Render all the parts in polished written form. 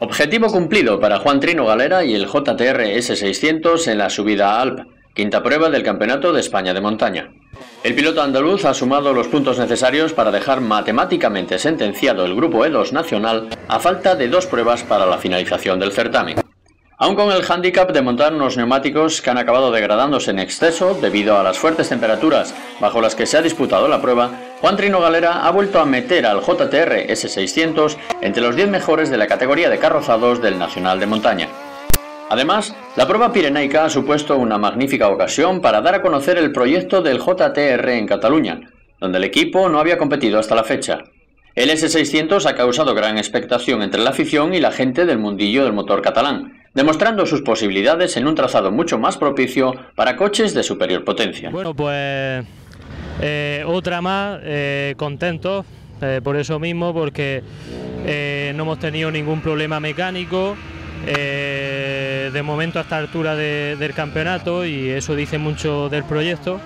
Objetivo cumplido para Juan Trino Galera y el JTR S600 en la subida a Alp, quinta prueba del Campeonato de España de montaña. El piloto andaluz ha sumado los puntos necesarios para dejar matemáticamente sentenciado el Grupo E2 nacional a falta de 2 pruebas para la finalización del certamen. Aún con el hándicap de montar unos neumáticos que han acabado degradándose en exceso debido a las fuertes temperaturas bajo las que se ha disputado la prueba, Juan Trino Galera ha vuelto a meter al JTR S600 entre los 10 mejores de la categoría de carrozados del Nacional de Montaña. Además, la prueba pirenaica ha supuesto una magnífica ocasión para dar a conocer el proyecto del JTR en Cataluña, donde el equipo no había competido hasta la fecha. El S600 ha causado gran expectación entre la afición y la gente del mundillo del motor catalán, demostrando sus posibilidades en un trazado mucho más propicio para coches de superior potencia. Bueno, pues otra más, contentos por eso mismo, porque no hemos tenido ningún problema mecánico de momento a esta altura del campeonato, y eso dice mucho del proyecto.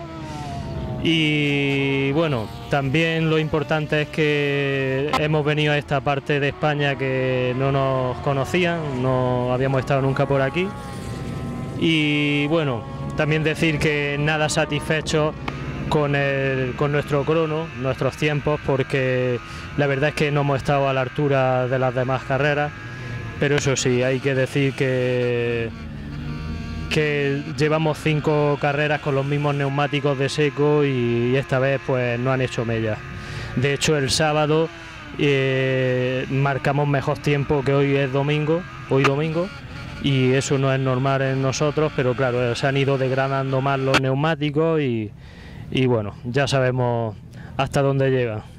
Y bueno, también lo importante es que hemos venido a esta parte de España que no nos conocían, no habíamos estado nunca por aquí. Y bueno, también decir que nada satisfechos con nuestro crono, nuestros tiempos, porque la verdad es que no hemos estado a la altura de las demás carreras. Pero eso sí, hay que decir que llevamos 5 carreras con los mismos neumáticos de seco y esta vez pues no han hecho mella. De hecho, el sábado marcamos mejor tiempo que hoy domingo, y eso no es normal en nosotros, pero claro, se han ido degradando más los neumáticos y bueno, ya sabemos hasta dónde llegan.